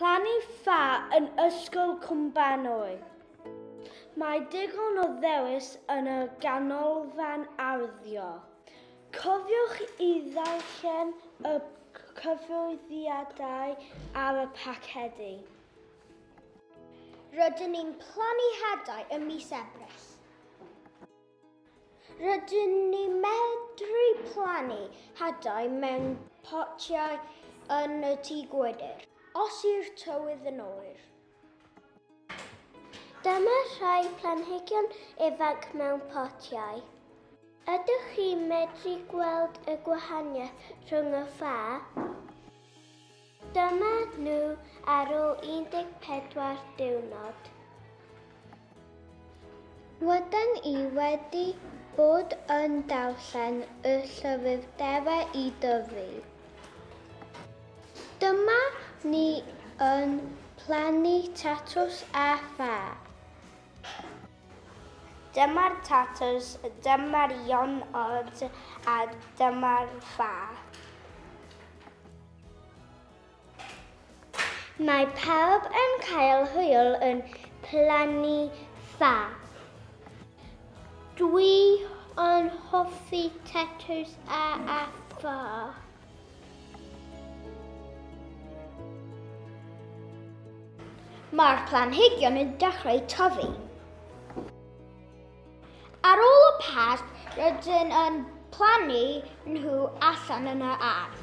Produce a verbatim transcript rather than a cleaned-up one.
Plannu ffa yn Ysgol Cwm Banwy. Mae digon o ddewis yn y ganolfan arddio. Cofiwch i ddarllen y cyfwyddiadau ar y pacedi. Rydyn ni'n plannu hadau ym mis Ebrill. Rydyn ni medru plannu hadau mewn potiau yn y tŷ gwydr, os yw'r tywydd yn oer. Dyma rhai planhigion ifanc mewn potiau. Ydych chi'n medru gweld y gwahaniaeth rhwng y ffa? Dyma nhw ar ôl un deg pedwar diwrnod. Rydyn ni wedi bod yn darllen y llyfrderau i dyfu. Dyma ni yn plannu tatws a ffa. Dyma'r tatws, dyma'r ionod a dyma'r ffa. Mae pawb yn cael hwyl yn plannu ffa. Dwi yn hoffi tatws a a ffa. Mae'r planhigion yn dechrau tyfu. Ar ôl y Pasg, rydyn yn plannu nhw allan yn yr ardd.